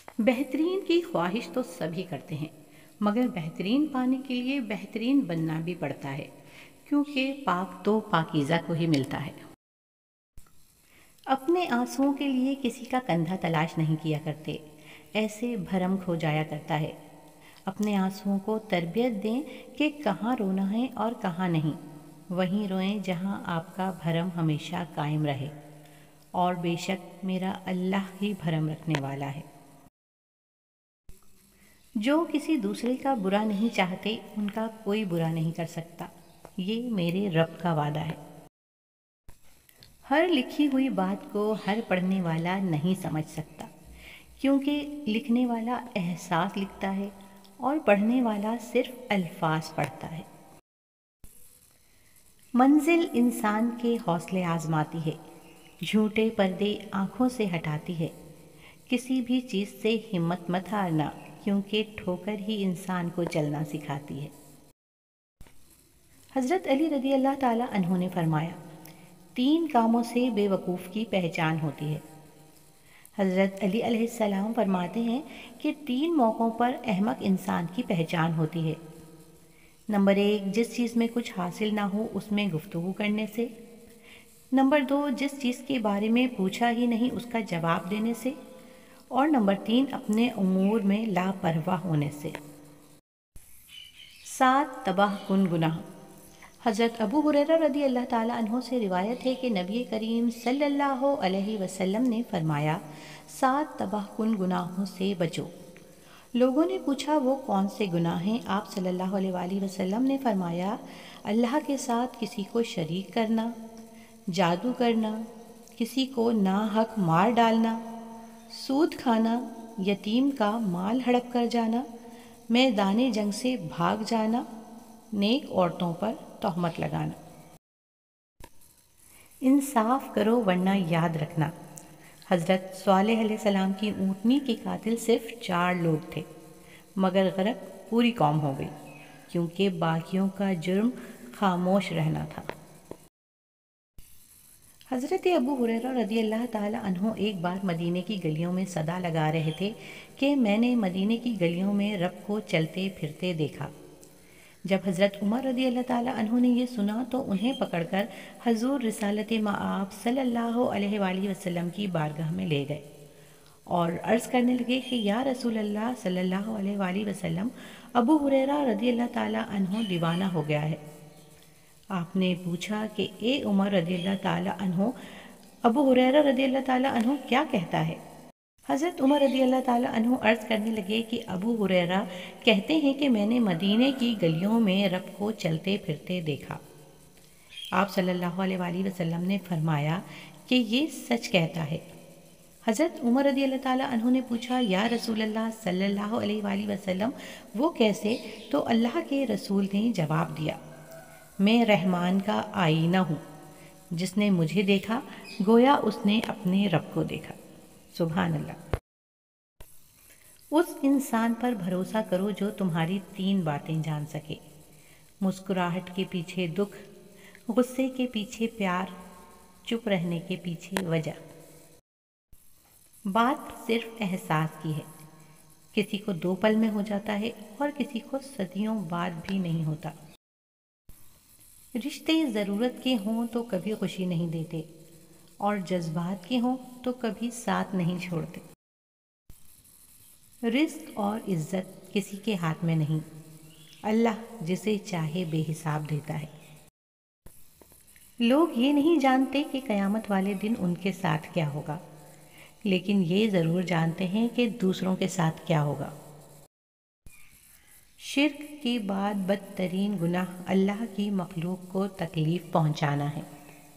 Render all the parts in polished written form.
بہترین کی خواہش تو سبھی کرتے ہیں، مگر بہترین پانے کے لیے بہترین بننا بھی پڑتا ہے، کیونکہ پاک تو پاکیزہ کو ہی ملتا ہے۔ اپنے آنسوؤں کے لیے کسی کا کندھا تلاش نہیں کیا کرتے، ایسے بھرم کھو جایا کرتا ہے۔ اپنے آنسوؤں کو تربیت دیں کہ کہاں رونا ہے اور کہاں نہیں، وہیں روئیں جہاں آپ کا بھرم ہمیشہ قائم رہے، اور بے شک میرا اللہ ہی بھرم رکھنے والا ہے۔ جو کسی دوسرے کا برا نہیں چاہتے ان کا کوئی برا نہیں کر سکتا، یہ میرے رب کا وعدہ ہے۔ ہر لکھی ہوئی بات کو ہر پڑھنے والا نہیں سمجھ سکتا، کیونکہ لکھنے والا احساس لکھتا ہے اور پڑھنے والا صرف الفاظ پڑھتا ہے۔ منزل انسان کے حوصلے آزماتی ہے، جھوٹے پردے آنکھوں سے ہٹاتی ہے۔ کسی بھی چیز سے ہمت مت ہارنا، کیونکہ ٹھوکر ہی انسان کو چلنا سکھاتی ہے۔ حضرت علی رضی اللہ تعالی عنہ نے فرمایا، 3 کاموں سے بے وقوف کی پہچان ہوتی ہے۔ حضرت علی علیہ السلام فرماتے ہیں کہ 3 موقعوں پر احمق انسان کی پہچان ہوتی ہے۔ نمبر 1، جس چیز میں کچھ حاصل نہ ہو اس میں گفتگو کرنے سے۔ نمبر 2، جس چیز کے بارے میں پوچھا ہی نہیں اس کا جواب دینے سے۔ اور نمبر 3، اپنے امور میں لاپرواہ ہونے سے۔ 7 تباہ کن گناہ۔ حضرت ابو ہریرہ رضی اللہ تعالیٰ عنہ سے روایت ہے کہ نبی کریم صلی اللہ علیہ وسلم نے فرمایا، 7 تباہ کن گناہوں سے بچو۔ لوگوں نے پوچھا وہ کون سے گناہ ہیں؟ آپ صلی اللہ علیہ وآلہ وسلم نے فرمایا، اللہ کے ساتھ کسی کو شریک کرنا، جادو کرنا، کسی کو ناحق مار ڈالنا، سود کھانا، یتیم کا مال ہڑپ کر جانا، میدان جنگ سے بھاگ جانا، نیک عورتوں پر تہمت لگانا۔ انصاف کرو ورنہ یاد رکھنا، حضرت صالح علیہ السلام کی اونٹنی کے قاتل صرف 4 لوگ تھے، مگر غرق پوری قوم ہو گئی، کیونکہ باقیوں کا جرم خاموش رہنا تھا۔ حضرت ابو ہریرہ رضی اللہ تعالیٰ عنہ ایک بار مدینے کی گلیوں میں صدا لگا رہے تھے کہ میں نے مدینے کی گلیوں میں رب کو چلتے پھرتے دیکھا۔ جب حضرت عمر رضی اللہ تعالیٰ عنہ نے یہ سنا تو انہیں پکڑ کر حضور رسالت مآب صلی اللہ علیہ وآلہ وسلم کی بارگاہ میں لے گئے اور عرض کرنے لگے کہ یا رسول اللہ صلی اللہ علیہ وآلہ وسلم، ابو ہریرہ رضی اللہ تعالیٰ عنہ دیوانہ ہو گیا ہے۔ آپ نے پوچھا کہ اے عمر رضی اللہ تعالیٰ عنہ، ابو ہریرہ رضی اللہ تعالیٰ عنہ کیا کہتا ہے؟ حضرت عمر رضی اللہ تعالیٰ عنہ عرض کرنے لگے کہ ابو ہریرہ کہتے ہیں کہ میں نے مدینے کی گلیوں میں رب کو چلتے پھرتے دیکھا۔ آپ صلی اللہ علیہ وآلہ وسلم نے فرمایا کہ یہ سچ کہتا ہے۔ حضرت عمر رضی اللہ تعالیٰ عنہ نے پوچھا یا رسول اللہ صلی اللہ علیہ وآلہ وسلم وہ کیسے؟ تو اللہ کے رسول نے جواب دیا، میں رحمان کا آئینہ ہوں، جس نے مجھے دیکھا گویا اس نے اپنے رب کو دیکھا۔ سبحان اللہ۔ اس انسان پر بھروسہ کرو جو تمہاری 3 باتیں جان سکے، مسکراہٹ کے پیچھے دکھ، غصے کے پیچھے پیار، چپ رہنے کے پیچھے وجہ۔ بات صرف احساس کی ہے، کسی کو 2 پل میں ہو جاتا ہے اور کسی کو صدیوں بعد بھی نہیں ہوتا۔ رشتے ضرورت کے ہوں تو کبھی خوشی نہیں دیتے، اور جذبات کے ہوں تو کبھی ساتھ نہیں چھوڑتے۔ رزق اور عزت کسی کے ہاتھ میں نہیں، اللہ جسے چاہے بے حساب دیتا ہے۔ لوگ یہ نہیں جانتے کہ قیامت والے دن ان کے ساتھ کیا ہوگا، لیکن یہ ضرور جانتے ہیں کہ دوسروں کے ساتھ کیا ہوگا۔ شرک کے بعد بدترین گناہ اللہ کی مخلوق کو تکلیف پہنچانا ہے۔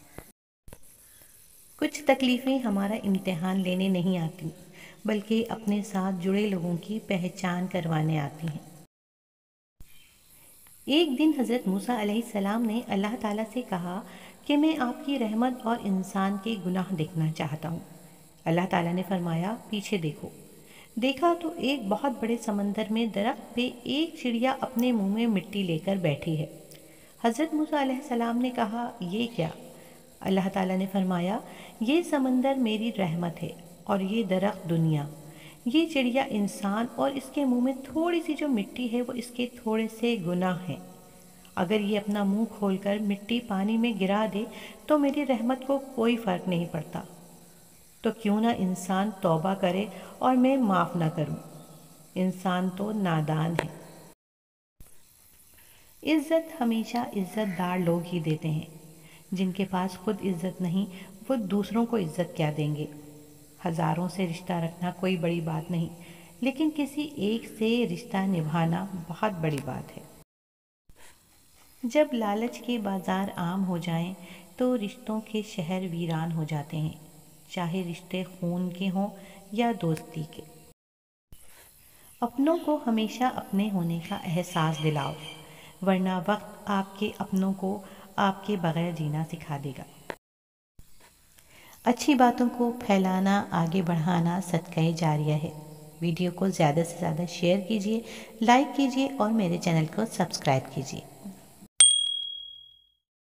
کچھ تکلیفیں ہمارا امتحان لینے نہیں آتی، بلکہ اپنے ساتھ جڑے لوگوں کی پہچان کروانے آتی ہیں۔ ایک دن حضرت موسیٰ علیہ السلام نے اللہ تعالیٰ سے کہا کہ میں آپ کی رحمت اور انسان کے گناہ دیکھنا چاہتا ہوں۔ اللہ تعالیٰ نے فرمایا پیچھے دیکھو۔ دیکھا تو ایک بہت بڑے سمندر میں درخت پہ ایک چڑیا اپنے منہ میں مٹی لے کر بیٹھی ہے۔ حضرت موسیٰ علیہ السلام نے کہا یہ کیا؟ اللہ تعالیٰ نے فرمایا یہ سمندر میری رحمت ہے اور یہ درخت دنیا، یہ چڑیا انسان اور اس کے منہ میں تھوڑی سی جو مٹی ہے وہ اس کے تھوڑے سے گناہ ہیں۔ اگر یہ اپنا منہ کھول کر مٹی پانی میں گرا دے تو میری رحمت کو کوئی فرق نہیں پڑتا۔ تو کیوں نہ انسان توبہ کرے اور میں معاف نہ کروں۔ انسان تو نادان ہے۔ عزت ہمیشہ عزت دار لوگ ہی دیتے ہیں۔ جن کے پاس خود عزت نہیں وہ دوسروں کو عزت کیا دیں گے۔ ہزاروں سے رشتہ رکھنا کوئی بڑی بات نہیں، لیکن کسی ایک سے رشتہ نبھانا بہت بڑی بات ہے۔ جب لالچ کے بازار عام ہو جائیں تو رشتوں کے شہر ویران ہو جاتے ہیں، چاہے رشتے خون کے ہوں یا دوستی کے۔ اپنوں کو ہمیشہ اپنے ہونے کا احساس دلاؤ، ورنہ وقت آپ کے اپنوں کو آپ کے بغیر جینا سکھا دے گا۔ اچھی باتوں کو پھیلانا، آگے بڑھانا صدقہ جاریہ ہے۔ ویڈیو کو زیادہ سے زیادہ شیئر کیجیے، لائک کیجیے اور میرے چینل کو سبسکرائب کیجیے۔